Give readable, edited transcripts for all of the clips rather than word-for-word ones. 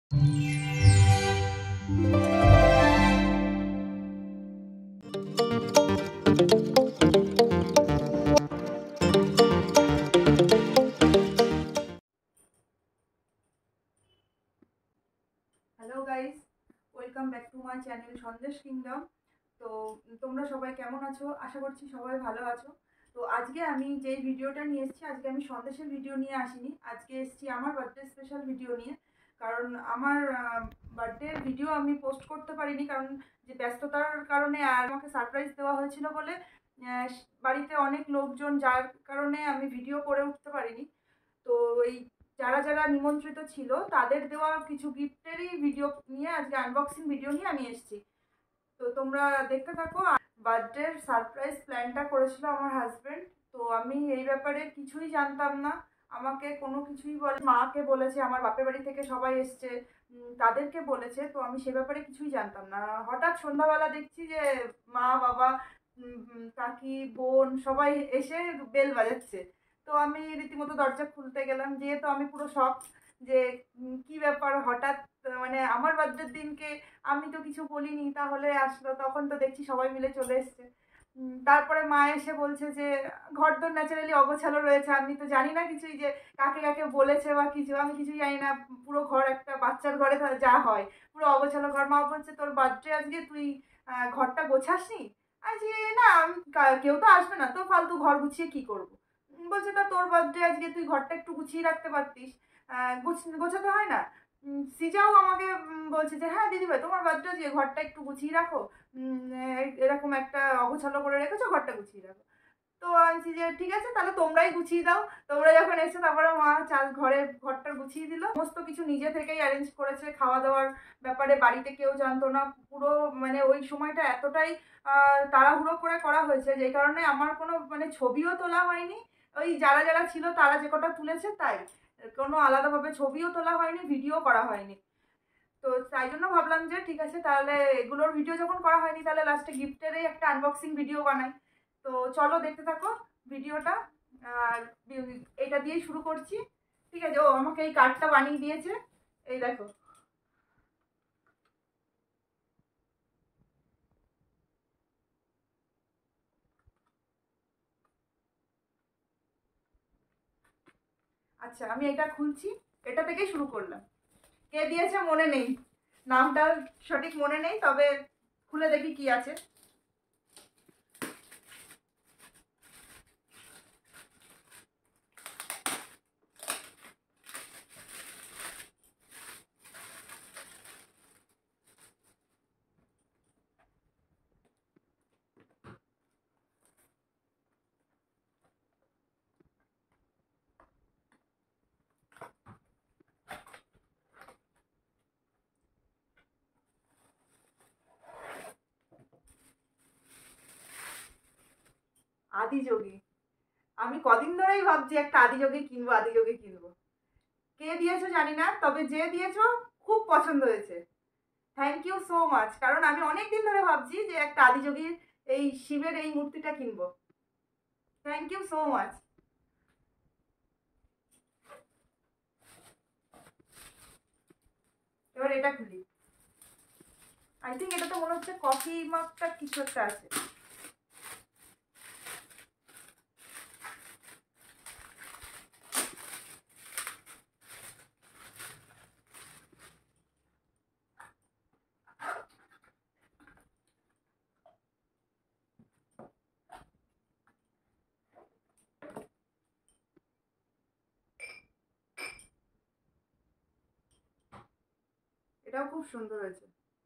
Hello guys, welcome back to my channel Sandesh kingdom. তো তোমরা সবাই কেমন আছো? আশা করছি সবাই ভালো আছো। তো আজকে আমি যেই ভিডিওটা নিয়ে এসেছি, আজকে আমি সন্দেশের ভিডিও নিয়ে আসিনি, আজকে এসেছি আমার বার্থডে স্পেশাল ভিডিও নিয়ে। কারণ আমার বার্থডে ভিডিও আমি পোস্ট করতে পারিনি, কারণ যে ব্যস্ততার কারণে আর আমাকে সারপ্রাইজ দেওয়া হয়েছিল বলে বাড়িতে অনেক লোকজন, যার কারণে আমি ভিডিও করে উঠতে পারিনি। তো এই যারা যারা নিমন্ত্রিত ছিল তাদের দেওয়া কিছু গিফটেরই ভিডিও নিয়ে, আজকে আনবক্সিং ভিডিও নিয়ে আমি এসেছি। তো তোমরা দেখতে থাকো। বার্থডের সারপ্রাইজ প্ল্যানটা করেছিল আমার হাজবেন্ড। তো আমি এই ব্যাপারে কিছুই জানতাম না, আমাকে কোনো কিছুই বলে, মাকে বলেছে, আমার বাপের বাড়ি থেকে সবাই এসছে, তাদেরকে বলেছে। তো আমি সে ব্যাপারে কিছুই জানতাম না। হঠাৎ সন্ধ্যাবেলা দেখছি যে মা, বাবা, কাকি, বোন সবাই এসে বেল বাজাচ্ছে। তো আমি রীতিমতো দরজা খুলতে গেলাম, যেহেতু আমি পুরো শক যে কি ব্যাপার, হঠাৎ মানে আমার বার্থডের দিনকে আমি তো কিছু বলিনি, তাহলে আসলো। তখন তো দেখছি সবাই মিলে চলে এসছে। তারপরে মা এসে বলছে যে ঘর তো ন্যাচারালি অগোছালো রয়েছে, আমি তো জানি না কিছুই যে কাকে কাকে বলেছে বা কিছু, আমি কিছুই জানি না। পুরো ঘর একটা বাচ্চার ঘরে যা হয়, পুরো অগোছালো ঘর। মা বলছে তোর বার্থডে আজকে, তুই ঘরটা গোছাসনি? আজকে না, কেউ তো আসবে না, তো ফালতু ঘর গুছিয়ে কি করবো। বলছে তা তোর বার্থডে আজকে, তুই ঘরটা একটু গুছিয়ে রাখতে পারতিস, গোছাতে হয় না? সিজাও আমাকে বলছে যে হ্যাঁ দিদিভাই, তোমার বার্থডে আজকে, ঘরটা একটু গুছিয়ে রাখো, এরকম একটা অগোছালো করে রেখেছো, ঘরটা গুছিয়ে রাখো। তো বলছি যে ঠিক আছে, তাহলে তোমরাই গুছিয়ে দাও। তোমরা যখন এসে, তারপরে মা ঘরটা গুছিয়ে দিল। সমস্ত কিছু নিজে থেকেই অ্যারেঞ্জ করেছে। খাওয়া দাওয়ার ব্যাপারে বাড়িতে কেউ জানতো না। পুরো মানে ওই সময়টা এতটাই তাড়াহুড়ো করে করা হয়েছে, যেই কারণে আমার কোনো মানে ছবিও তোলা হয়নি। ওই যারা যারা ছিল তারা যে কটা তুলেছে তাই, কোনো আলাদাভাবে ছবিও তোলা হয়নি, ভিডিও করা হয়নি। তো তাই জন্য ভাবলাম যে ঠিক আছে, তাহলে এগুলোর ভিডিও যখন করা হয়নি, তাহলে লাস্টে গিফটেরই একটা আনবক্সিং ভিডিও বানাই। তো চলো দেখতে থাকো ভিডিওটা। আর এটা দিয়েই শুরু করছি। ঠিক আছে, ও আমাকে এই কার্ডটা বানিয়ে দিয়েছে, এই দেখো। আচ্ছা, আমি এটা খুলছি, এটা থেকেই শুরু করলাম। কে দিয়েছে মনে নেই, নামটা সঠিক মনে নেই, তবে খুলে দেখি কি আছে। আদিযোগী। আমি কদিন ধরেই ভাবছি একটা আদিযোগী কিনবো, আদিযোগী কিনবো। কে দিয়েছো জানি না, তবে যে দিয়েছো খুব পছন্দ হয়েছে। Thank you so much. কারণ আমি অনেক দিন ধরে ভাবছি যে একটা আদিযোগীর এই শিবের এই মূর্তিটা কিনবো। Thank you so much. এবার এটা খুলি। আই থিঙ্ক এটা তো মনে হচ্ছে কফি মাগটা কিছু একটা আছে। এটাও খুব সুন্দর হয়েছে।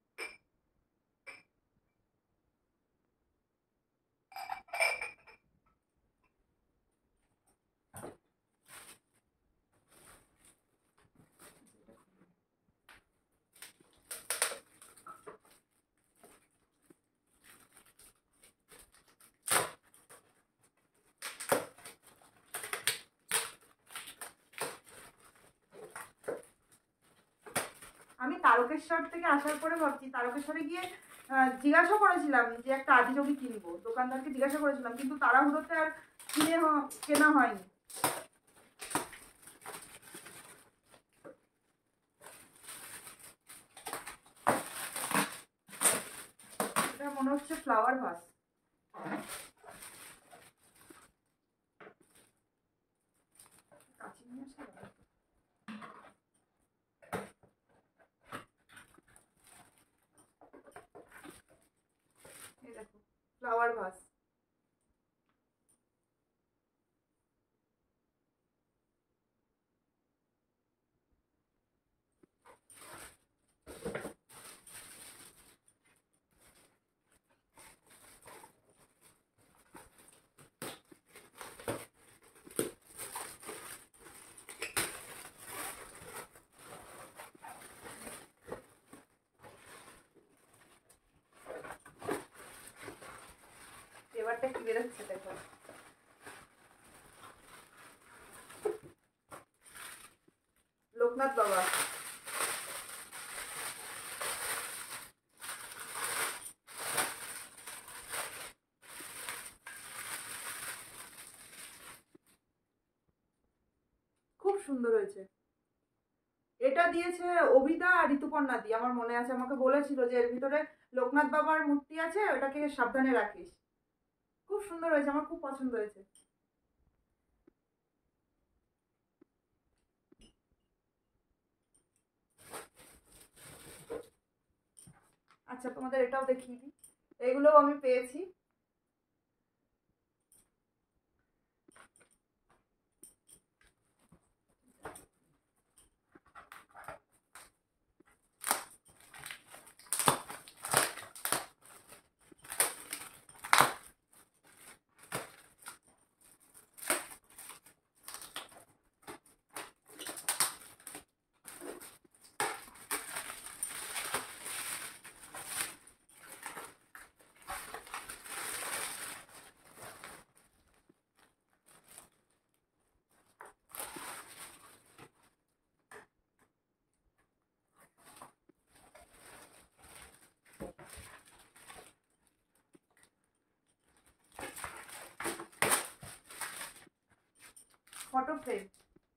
আমি তারকেশ্বর থেকে আসার পরে ভাবছি, তারকেশ্বরে গিয়ে জিজ্ঞাসা করেছিলাম যে একটা আদিযোগী কিনবো, দোকানদারকে জিজ্ঞাসা করেছিলাম, কিন্তু তাড়াহুড়োতে আর কেনা হয়নি। মনে হচ্ছে ফ্লাওয়ার ভাস। কাছে নিয়ে আসা এই দেখো ফ্লাওয়ার ভাস। এবারটা কি বেরোচ্ছে দেখো। লোকনাথ বাবা। খুব সুন্দর হয়েছে। এটা দিয়েছে অভিদা আর ঋতুপর্ণা দি, আমার মনে আছে, আমাকে বলেছিল যে এর ভিতরে লোকনাথ বাবার মূর্তি আছে, ওটাকে সাবধানে রাখিস। খুব সুন্দর হয়েছে, আমার খুব পছন্দ হয়েছে। আচ্ছা তোমাদের এটাও দেখিয়ে দিই, এগুলোও আমি পেয়েছি। Photo frame.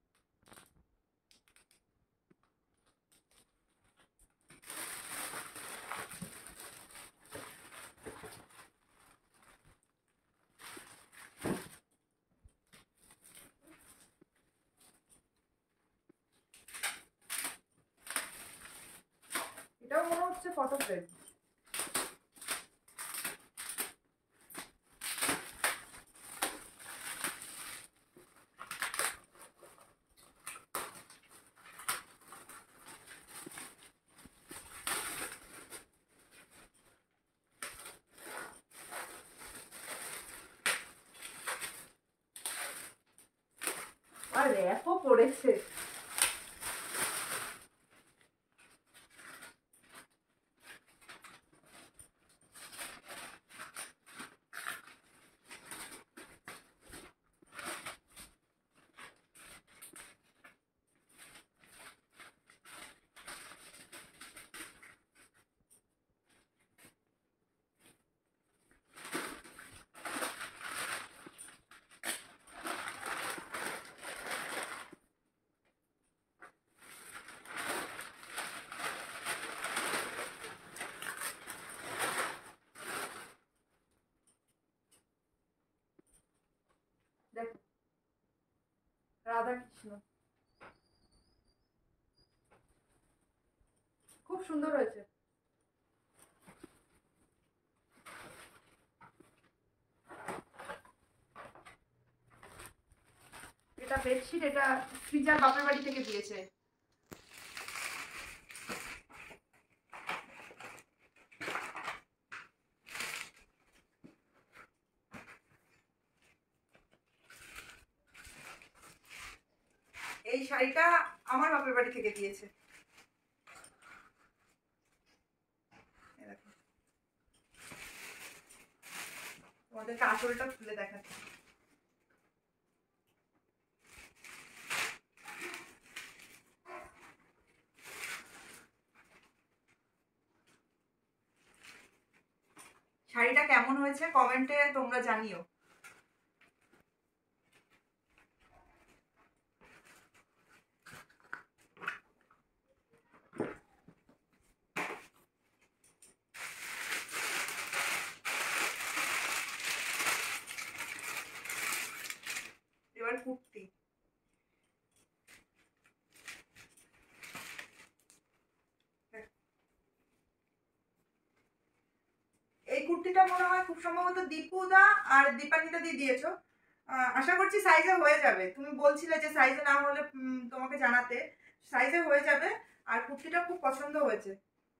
এটাও মনে হচ্ছে ফটো ফ্রেম। আর র্যাপও পড়েছে। দেখো রাধা কৃষ্ণ, খুব সুন্দর হয়েছে। এটা বেডশিট, এটা সৃজার বাপের বাড়ি থেকে দিয়েছে। এই শাড়িটা আমার বাপের বাড়ি থেকে দিয়েছে। তোমাদেরকে আঁচলটা খুলে দেখাচ্ছি। শাড়িটা কেমন হয়েছে কমেন্টে তোমরা জানিও। কুর্তিটা মনে হয় খুব সম্ভবত দীপুদা আর দীপানিতা দি দিয়েছো। আশা করছি সাইজে হয়ে যাবে। তুমি বলছিলে যে সাইজে না হলে তোমাকে জানাতে, সাইজে হয়ে যাবে। আর কুর্তিটা খুব পছন্দ হয়েছে।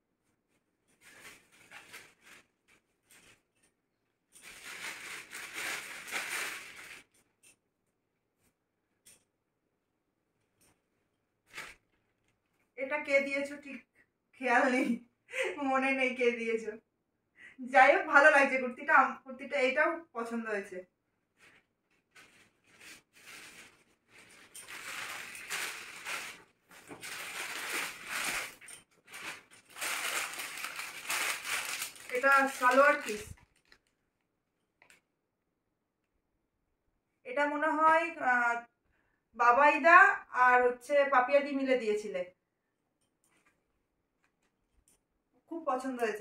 এটা কে দিয়েছো ঠিক খেয়াল নেই, মনে নেই কে দিয়েছো। যাই হোক, ভালো লাগছে কুর্তিটা। কুর্তিটা এইটাও পছন্দ হয়েছে। এটা সালোয়ার পিস। এটা মনে হয় বাবাইদা আর হচ্ছে পাপিয়াদি মিলে দিয়েছিলে। খুব পছন্দ হয়েছে।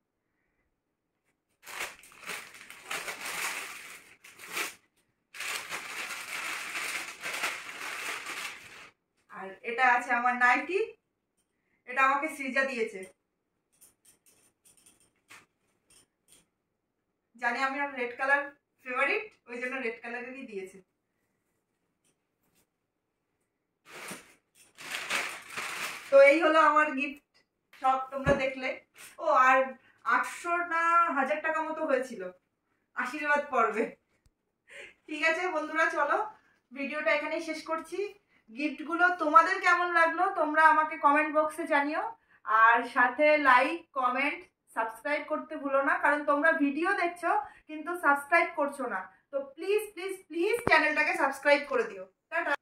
আর এটা আছে আমার নাইটি। এটা আমাকে সৃজা দিয়েছে। জানি আমি আমার রেড কালার ফেভারিট, ওই জন্য রেড কালারেরই দিয়েছে। তো এই হলো আমার গিফট। সব তোমরা দেখলে। ও আর 800 না 1000 টাকা মতো হয়েছিল আশীর্বাদ পর্বে। ঠিক আছে বন্ধুরা, চলো ভিডিওটা এখানেই শেষ করছি। গিফটগুলো তোমাদের কেমন লাগলো তোমরা আমাকে কমেন্ট বক্সে জানিও। আর সাথে লাইক, কমেন্ট, সাবস্ক্রাইব করতে ভুলো না, কারণ তোমরা ভিডিও দেখছো কিন্তু সাবস্ক্রাইব করছো না। তো প্লিজ প্লিজ প্লিজ চ্যানেলটাকে সাবস্ক্রাইব করে দিও। টাটা।